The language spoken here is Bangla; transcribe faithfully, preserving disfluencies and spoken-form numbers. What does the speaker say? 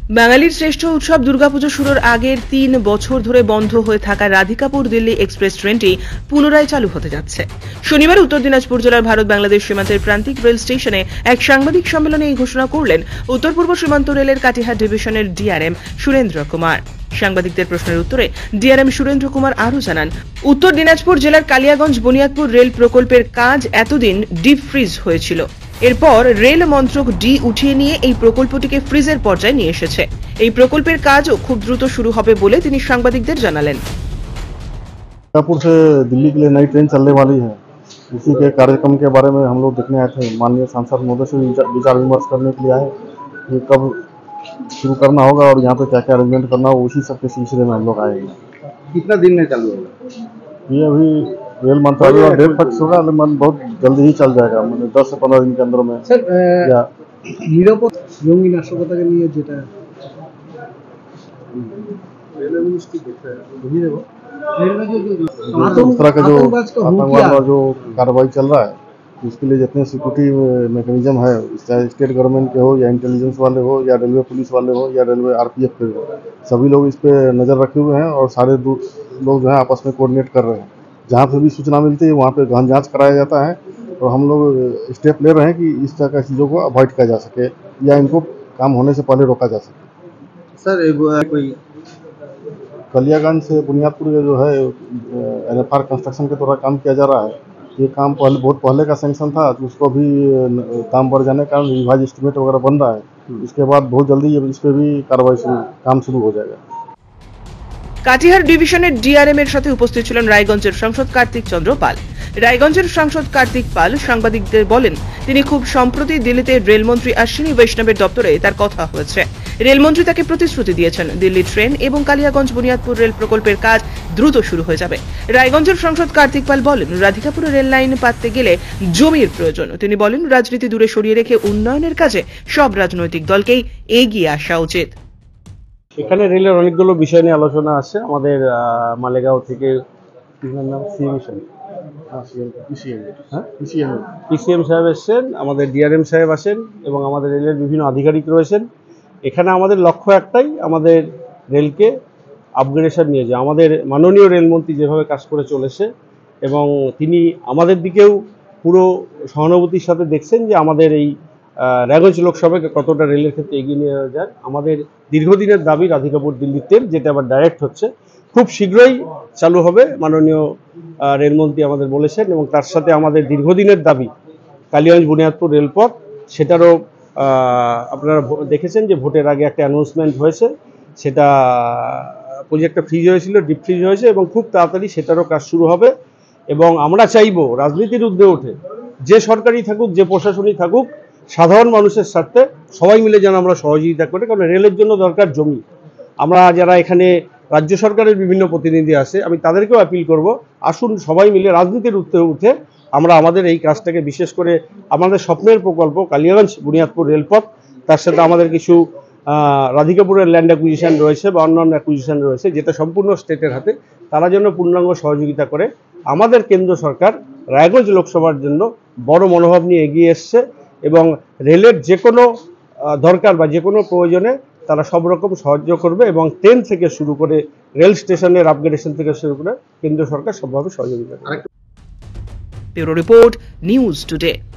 বাঙালির শ্রেষ্ঠ উৎসব দুর্গাপুজো শুরুর আগের তিন বছর ধরে বন্ধ হয়ে থাকা রাধিকাপুর দিল্লি এক্সপ্রেস ট্রেনটি পুনরায় চালু হতে যাচ্ছে। শনিবার উত্তর দিনাজপুর জেলার ভারত বাংলাদেশ সীমান্তের প্রান্তিক রেল স্টেশনে এক সাংবাদিক সম্মেলনে এই ঘোষণা করলেন উত্তর পূর্ব সীমান্ত রেলের কাটিহার ডিভিশনের ডিআরএম সুরেন্দ্র কুমার। সাংবাদিকদের প্রশ্নের উত্তরে ডিআরএম সুরেন্দ্র কুমার আরও জানান, উত্তর দিনাজপুর জেলার কালিয়াগঞ্জ বুনিয়াদপুর রেল প্রকল্পের কাজ এতদিন ডিপ ফ্রিজ হয়েছিল। এরপর রেল মন্ত্রক ডি উঠিয়ে নিয়ে এই প্রকল্পটিকে ফ্রিজের পর্যায়ে নিয়ে এসেছে। এই প্রকল্পের কাজও খুব দ্রুত শুরু হবে বলে তিনি সাংবাদিকদের জানালেন। रायपुर से दिल्ली के लिए नई ट्रेन चलने वाली है। इसी के कार्यक्रम के बारे में हम लोग देखने आए थे। माननीय सांसद महोदय से विचार विमर्श करने के लिए आए कि कब शुरू करना होगा और यहाँ पे क्या क्या अरेंजमेंट करना होगा, उसी सब के सिलसिले में हम लोग आए हैं। कितना दिन में चालू होगा? ये अभी रेल मंत्रालय और डेट फिक्स होगा, लेकिन बहुत जल्दी ही चल जाएगा, मतलब दस से पंद्रह दिन के अंदर में। सर निरापद জঙ্গি নাশকতাকে নিয়ে যেটা रेलवे मिनिस्ट्री देखता है वही देखो इस तरह का जो आतंकवाद का जो कार्रवाई चल रहा है, उसके लिए जितने सिक्योरिटी मैकेनिज्म है, चाहे स्टेट गवर्नमेंट के हो या इंटेलिजेंस वाले हो या रेलवे पुलिस वाले हो या रेलवे आरपीएफ के हो, सभी लोग इस पे नज़र रखे हुए हैं और सारे लोग जो है आपस में कोऑर्डिनेट कर रहे हैं। जहाँ पे भी सूचना मिलती है वहाँ पे गहन जांच कराया जाता है और हम लोग स्टेप ले रहे हैं कि इस तरह की चीज़ों को अवॉइड किया जा सके या इनको काम होने से पहले रोका जा सके। सर कोई कलियागंज से बुनियादपुर जो है एनएफआर कंस्ट्रक्शन के द्वारा काम किया जा रहा है। ये काम पहले बहुत पहले का सैंक्शन था, तो उसको भी काम बढ़ जाने के कारण रिवाइज एस्टिमेट वगैरह बन रहा है। इसके बाद बहुत जल्दी इस पर भी कार्रवाई शुरू काम शुरू हो जाएगा। কাটিহার ডিভিশনের ডিআরএম এর সাথে উপস্থিত ছিলেন রায়গঞ্জের সাংসদ কার্তিক চন্দ্র পাল। রায়গঞ্জের সাংসদ কার্তিক পাল সাংবাদিকদের বলেন, তিনি খুব সম্প্রতি দিল্লিতে রেলমন্ত্রী অশ্বিনী বৈষ্ণবের দপ্তরে তার কথা হয়েছে। রেলমন্ত্রী তাকে প্রতিশ্রুতি দিয়েছেন দিল্লি ট্রেন এবং কালিয়াগঞ্জ বুনিয়াদপুর রেল প্রকল্পের কাজ দ্রুত শুরু হয়ে যাবে। রায়গঞ্জের সাংসদ কার্তিক পাল বলেন, রাধিকাপুরে রেল লাইন পাততে গেলে জমির প্রয়োজন। তিনি বলেন, রাজনীতি দূরে সরিয়ে রেখে উন্নয়নের কাজে সব রাজনৈতিক দলকেই এগিয়ে আসা উচিত। এখানে রেলের অনেকগুলো বিষয় নিয়ে আলোচনা আছে। আমাদের মালেগাঁও থেকে পিসিএম সাহেব এসছেন, আমাদের ডিআরএম সাহেব আসেন এবং আমাদের রেলের বিভিন্ন আধিকারিক রয়েছেন। এখানে আমাদের লক্ষ্য একটাই, আমাদের রেলকে আপগ্রেডেশন নিয়ে যায়। আমাদের মাননীয় রেলমন্ত্রী যেভাবে কাজ করে চলেছে এবং তিনি আমাদের দিকেও পুরো সহানুভূতির সাথে দেখছেন যে আমাদের এই রায়গঞ্জ লোকসভাকে কতটা রেলের ক্ষেত্রে এগিয়ে নিয়ে যায়। আমাদের দীর্ঘদিনের দাবি রাধিকাপুর দিল্লি ট্রেন, যেটা আবার ডাইরেক্ট হচ্ছে, খুব শীঘ্রই চালু হবে, মাননীয় রেলমন্ত্রী আমাদের বলেছেন। এবং তার সাথে আমাদের দীর্ঘদিনের দাবি কালিয়াগঞ্জ বুনিয়াদপুর রেলপথ, সেটারও আপনারা দেখেছেন যে ভোটের আগে একটা অ্যানাউন্সমেন্ট হয়েছে, সেটা প্রজেক্টটা ফ্রিজ হয়েছিল, ডিপ ফ্রিজ হয়েছে এবং খুব তাড়াতাড়ি সেটারও কাজ শুরু হবে। এবং আমরা চাইব রাজনীতির ঊর্ধ্বে ওঠে যে সরকারই থাকুক, যে প্রশাসনই থাকুক, সাধারণ মানুষের স্বার্থে সবাই মিলে যেন আমরা সহযোগিতা করি, কারণ রেলের জন্য দরকার জমি। আমরা যারা এখানে রাজ্য সরকারের বিভিন্ন প্রতিনিধি আছে, আমি তাদেরকেও অ্যাপিল করব, আসুন সবাই মিলে রাজনীতির ঊর্ধ্বে উঠে আমরা আমাদের এই কাজটাকে, বিশেষ করে আমাদের স্বপ্নের প্রকল্প কালিয়াগঞ্জ বুনিয়াদপুর রেলপথ, তার সাথে আমাদের কিছু রাধিকাপুরের ল্যান্ড অ্যাকুইজিশন রয়েছে বা অন্যান্য অ্যাকুইজিশন রয়েছে, যেটা সম্পূর্ণ স্টেটের হাতে, তারা যেন পূর্ণাঙ্গ সহযোগিতা করে। আমাদের কেন্দ্র সরকার রায়গঞ্জ লোকসভার জন্য বড় মনোভাব নিয়ে এগিয়ে এসছে এবং রেলের যে কোনো দরকার বা যে কোনো প্রয়োজনে তারা সব রকম সাহায্য করবে এবং ট্রেন থেকে শুরু করে রেল স্টেশনের আপগ্রেডেশন থেকে শুরু করে কেন্দ্র সরকার সবভাবে সহযোগিতা করবে। Bureau report, news today.